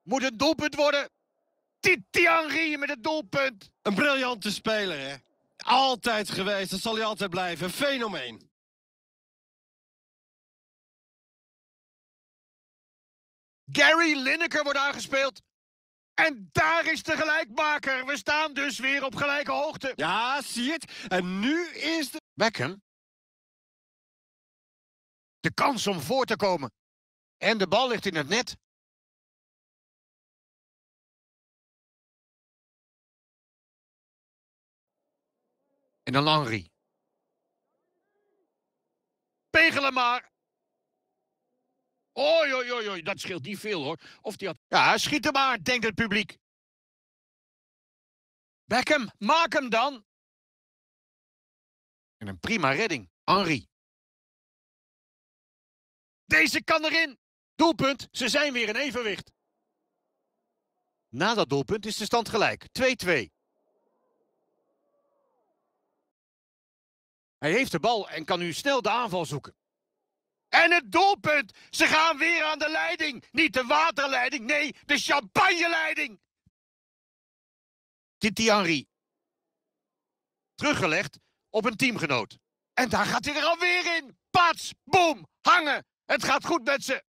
Moet een doelpunt worden. Titi Henry met het doelpunt. Een briljante speler, hè? Altijd geweest, dat zal hij altijd blijven. Een fenomeen. Gary Lineker wordt aangespeeld. En daar is de gelijkmaker. We staan dus weer op gelijke hoogte. Ja, zie je het? En nu is de... Beckham. De kans om voor te komen. En de bal ligt in het net. En dan Henry. Pegelen maar. Oei, oei, oei, oei, dat scheelt niet veel, hoor. Of die had... Ja, schiet hem maar, denkt het publiek. Beckham, maak hem dan. En een prima redding. Henry. Deze kan erin. Doelpunt, ze zijn weer in evenwicht. Na dat doelpunt is de stand gelijk. 2-2. Hij heeft de bal en kan nu snel de aanval zoeken. En het doelpunt! Ze gaan weer aan de leiding. Niet de waterleiding, nee, de champagneleiding. Titi Henry. Teruggelegd op een teamgenoot. En daar gaat hij er alweer in. Pats, boom, hangen. Het gaat goed met ze.